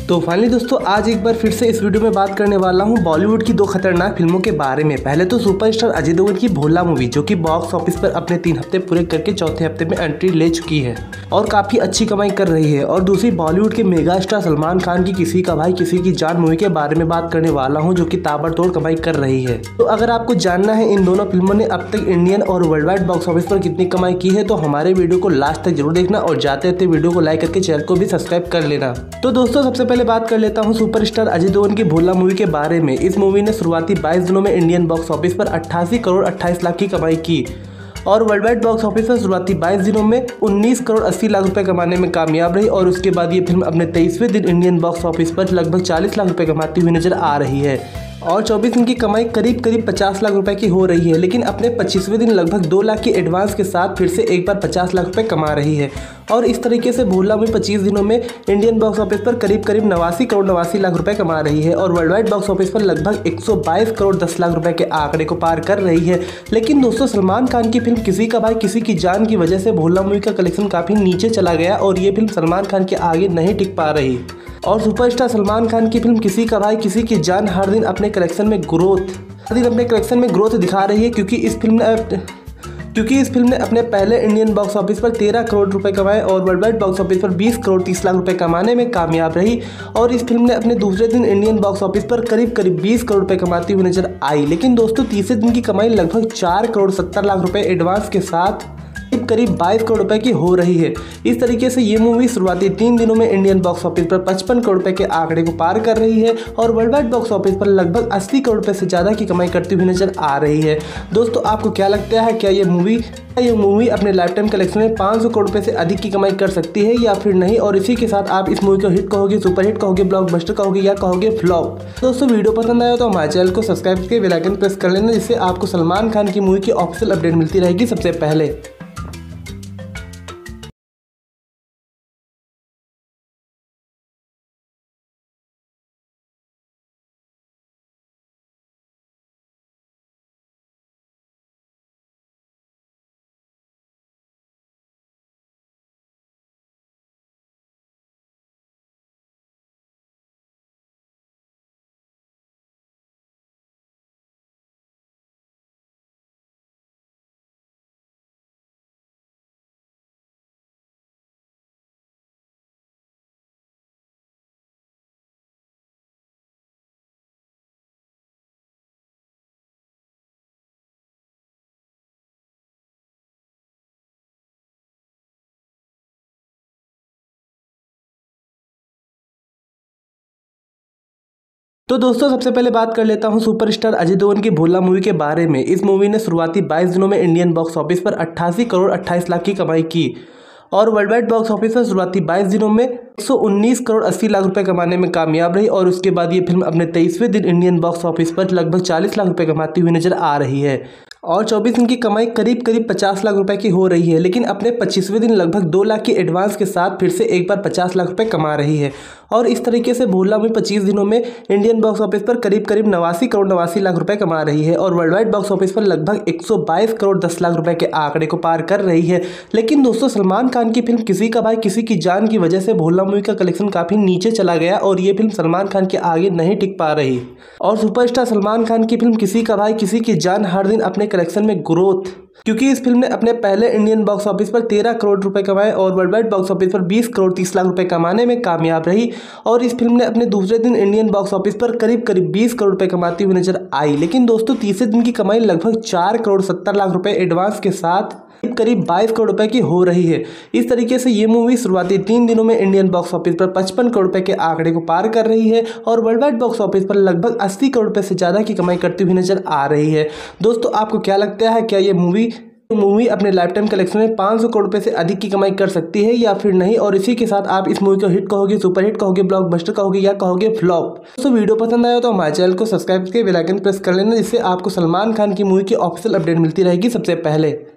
तो फाइनली दोस्तों आज एक बार फिर से इस वीडियो में बात करने वाला हूं बॉलीवुड की 2 खतरनाक फिल्मों के बारे में। पहले तो सुपरस्टार अजय देवगन की भोला मूवी जो कि बॉक्स ऑफिस पर अपने 3 हफ्ते पूरे करके चौथे हफ्ते में एंट्री ले चुकी है और काफी अच्छी कमाई कर रही है। और दूसरी बॉलीवुड के मेगा स्टार सलमान खान की किसी का भाई किसी की जान मूवी के बारे में बात करने वाला हूँ जो कि ताबड़तोड़ कमाई कर रही है। तो अगर आपको जानना है इन दोनों फिल्मों ने अब तक इंडियन और वर्ल्ड वाइड बॉक्स ऑफिस पर कितनी कमाई की है तो हमारे वीडियो को लास्ट तक जरूर देखना और जाते जाते वीडियो को लाइक करके चैनल को भी सब्सक्राइब कर लेना। तो दोस्तों सबसे पहले बात कर लेता हूँ सुपरस्टार अजय देवगन की भोला मूवी के बारे में। इस मूवी ने शुरुआती 22 दिनों में इंडियन बॉक्स ऑफिस पर 88 करोड़ 28 लाख की कमाई की और वर्ल्ड वाइड बॉक्स ऑफिस पर शुरुआती 22 दिनों में 19 करोड़ 80 लाख रुपए कमाने में कामयाब रही। और उसके बाद ये फिल्म अपने 23वें दिन इंडियन बॉक्स ऑफिस पर लगभग 40 लाख रुपए कमाती हुई नजर आ रही है और 24 दिन की कमाई करीब 50 लाख रुपए की हो रही है। लेकिन अपने 25वें दिन लगभग 2 लाख की एडवांस के साथ फिर से एक बार 50 लाख रुपए कमा रही है। और इस तरीके से भोला मूवी 25 दिनों में इंडियन बॉक्स ऑफिस पर करीब 89 करोड़ 89 लाख रुपए कमा रही है और वर्ल्ड वाइड बॉक्स ऑफिस पर लगभग 122 करोड़ 10 लाख रुपए के आंकड़े को पार कर रही है। लेकिन दोस्तों सलमान खान की फिल्म किसी का भाई किसी की जान की वजह से भोला मूवी का कलेक्शन काफ़ी नीचे चला गया और ये फिल्म सलमान खान के आगे नहीं टिक पा रही। और सुपरस्टार सलमान खान की फिल्म किसी का भाई किसी की जान हर दिन अपने कलेक्शन में ग्रोथ दिखा रही है क्योंकि इस फिल्म ने अपने पहले इंडियन बॉक्स ऑफिस पर 13 करोड़ रुपए कमाए और वर्ल्ड वाइड बॉक्स ऑफिस पर 20 करोड़ 30 लाख रुपए कमाने में कामयाब रही। और इस फिल्म ने अपने दूसरे दिन इंडियन बॉक्स ऑफिस पर करीब 20 करोड़ रुपए कमाती हुई नजर आई। लेकिन दोस्तों तीसरे दिन की कमाई लगभग 4 करोड़ 70 लाख रुपए एडवांस के साथ करीब 22 करोड़ रुपए की हो रही है। इस तरीके से ये मूवी शुरुआती 3 दिनों में इंडियन बॉक्स ऑफिस पर 55 करोड़ रुपए के आंकड़े को पार कर रही है और वर्ल्ड वाइड बॉक्स ऑफिस पर लगभग 80 करोड़ रुपए से ज़्यादा की कमाई करती हुई नजर आ रही है। दोस्तों आपको क्या लगता है, क्या ये मूवी अपने लाइफ टाइम कलेक्शन में 500 करोड़ रुपए से अधिक की कमाई कर सकती है या फिर नहीं? और इसी के साथ आप इस मूवी को हिट कहोगे, सुपर हिट कहोगे, ब्लॉकबस्टर कहोगे या कहोगे फ्लॉप? दोस्तों वीडियो पसंद आया तो हमारे चैनल को सब्सक्राइब करके बेल आइकन प्रेस कर लेना जिससे आपको सलमान खान की मूवी की ऑफिशियल अपडेट मिलती रहेगी सबसे पहले। तो दोस्तों सबसे पहले बात कर लेता हूं सुपरस्टार अजय देवगन की भोला मूवी के बारे में। इस मूवी ने शुरुआती 22 दिनों में इंडियन बॉक्स ऑफिस पर 88 करोड़ 28 लाख की कमाई की और वर्ल्ड वाइड बॉक्स ऑफिस पर शुरुआती 22 दिनों में 119 करोड़ 80 लाख रुपए कमाने में कामयाब रही। और उसके बाद ये फिल्म अपने 23वें दिन इंडियन बॉक्स ऑफिस पर लगभग 40 लाख रुपए कमाती हुई नजर आ रही है और 24 दिन की कमाई करीब 50 लाख रुपए की हो रही है। लेकिन अपने 25वें दिन लगभग 2 लाख की एडवांस के साथ फिर से एक बार 50 लाख रुपए कमा रही है। और इस तरीके से भोला मूवी 25 दिनों में इंडियन बॉक्स ऑफिस पर करीब 89 करोड़ 89 लाख रुपए कमा रही है और वर्ल्ड वाइड बॉक्स ऑफिस पर लगभग 122 करोड़ 10 लाख रुपए के आंकड़े को पार कर रही है। लेकिन दोस्तों सलमान खान की फिल्म किसी का भाई किसी की जान की वजह से भोला मूवी का कलेक्शन काफी नीचे चला गया और ये फिल्म सलमान खान के आगे नहीं टिक पा रही। और सुपरस्टार सलमान खान की फिल्म किसी का भाई किसी की जान हर दिन अपने कलेक्शन में ग्रोथ क्योंकि इस फिल्म ने अपने पहले इंडियन बॉक्स ऑफिस पर 13 करोड़ रुपए कमाए और वर्ल्ड वाइड बॉक्स ऑफिस पर 20 करोड़ 30 लाख रुपए कमाने में कामयाब रही। और इस फिल्म ने अपने दूसरे दिन इंडियन बॉक्स ऑफिस पर करीब 20 करोड़ रुपए कमाती हुई नजर आई। लेकिन दोस्तों तीसरे दिन की कमाई लगभग 4 करोड़ 70 लाख रुपए एडवांस के साथ करीब 22 करोड़ रुपए की हो रही है। इस तरीके से ये मूवी शुरुआती 3 दिनों में इंडियन बॉक्स ऑफिस पर 55 करोड़ रुपए के आंकड़े को पार कर रही है और वर्ल्ड वाइड बॉक्स ऑफिस पर लगभग 80 करोड़ रुपए से ज़्यादा की कमाई करती हुई नजर आ रही है। दोस्तों आपको क्या लगता है, क्या ये मूवी अपने लाइफ टाइम कलेक्शन में 500 करोड़ रुपए से अधिक की कमाई कर सकती है या फिर नहीं? और इसी के साथ आप इस मूवी को हिट कहोगे, सुपर हिट कहोगे, ब्लॉकबस्टर कहोगे या कहोगे फ्लॉप? तो वीडियो पसंद आया तो हमारे चैनल को सब्सक्राइब करके बेल आइकन प्रेस कर लेना जिससे आपको सलमान खान की मूवी की ऑफिशियल अपडेट मिलती रहेगी सबसे पहले।